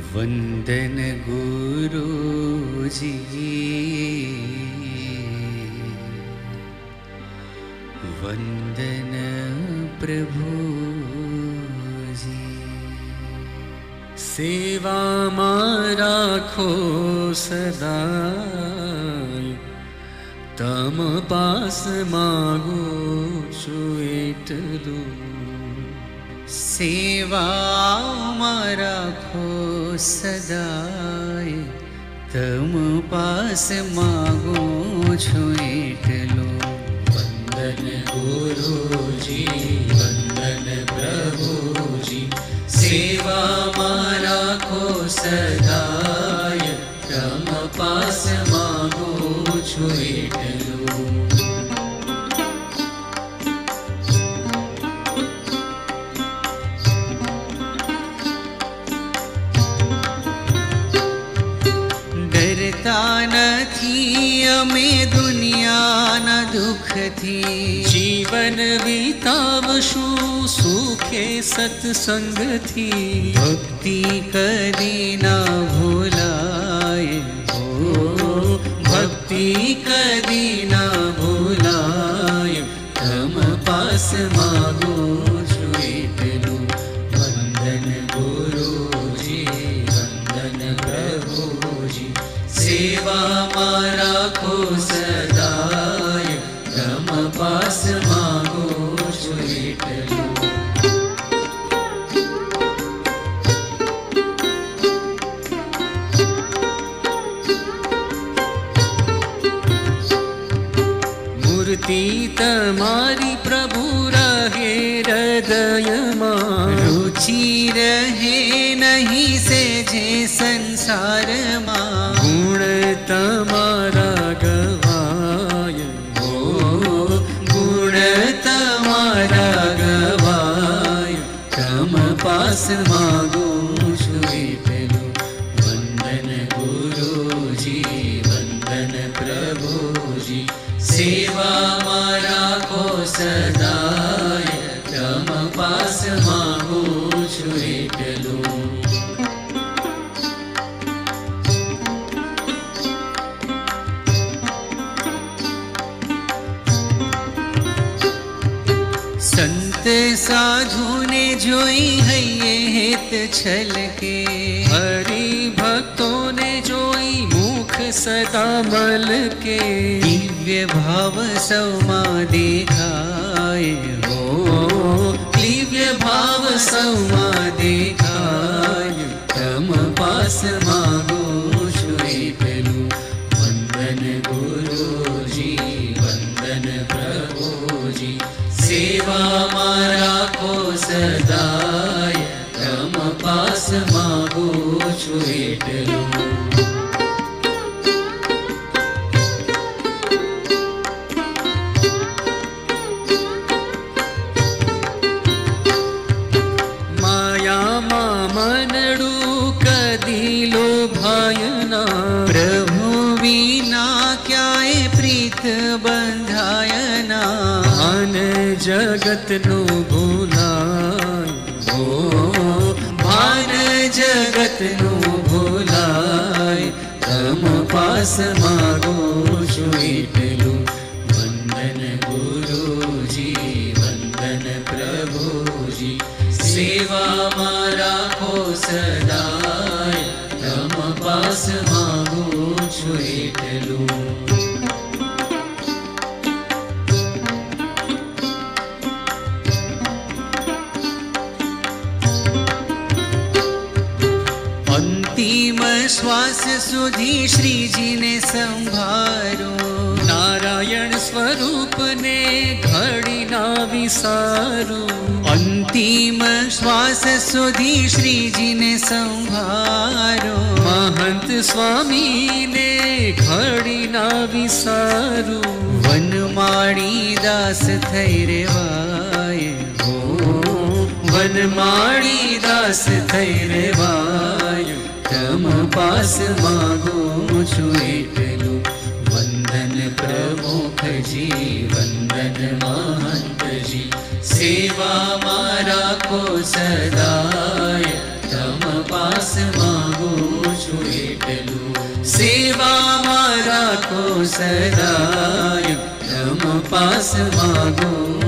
वंदन गुरुजी, वंदन प्रभुजी। सेवा में राखो सदा, तम पास मागू छू एटलू। सेवा में राखो सदाय, तम पास मागू छू एटलू। वंदन गुरुजी, वंदन प्रभुजी। सेवा में राखो सदाय, तम पास मागू छू एटलू। डरता नथी अमे दुनियाना दुख थी, जीवन वीतावशु सुखे सत्संग थी। भक्ति कदी ना भूलाय हो, भक्ति कदी ना भूलाय, तम पास मागो छू एटलू। वंदन गुरुजी, वंदन प्रभुजी। सेवा में राखो सदाय, तम पास मागो छू एटलू। मूर्ति तमारी प्रभु रहे हृदय में, रुचि रहे नहीं से जे संसार में। गुण तमारा गवाय हो, गुण तमारा गवाय, तम पास मागो छू एटलू। वंदन गुरुजी, वंदन प्रभुजी। सेवा में राखो सदाय, तम पास मागो छू एटलू। संत साधु ने जोई है ये हित छल के, हरि भक्तों ने जोई मुख सदा मल के। दिव्य भाव सौमा देखाए हो, दिव्य भाव सौमा देखाए, तम पास मागो छू एटलू। वंदन गुरुजी, वंदन प्रभुजी। सेवा में राखो सदाय, तम पास मागो छू एटलू। माया मा मनडू कदी लोभायना, प्रभु विना क्याय प्रीत बंधायना। भान जगत नु भूलाय हो, भान जगत नु भूलाय, तम पास मागो छू एटलू। वंदन गुरुजी, वंदन प्रभुजी। सेवा में राखो सदाय, तम पास मागो छू एटलू। अंतिम श्वास सुधी श्री जी ने संभारो, नारायण स्वरूप ने घड़ी ना विसारो। अंतिम श्वास सुधी श्री जी ने संभारो, महंत स्वामी ने घड़ी ना विसारो। वनमाड़ी दास थई रेवाय हो, वनमाड़ी दास थई रेवाय, तम पास मागो छू एटलू। वंदन प्रमुख जी, वंदन महंत जी। सेवा में राखो सदाय, तम पास પાસ માગું છું એટલું સેવામાં રાખો સદાય તમ પાસ માગું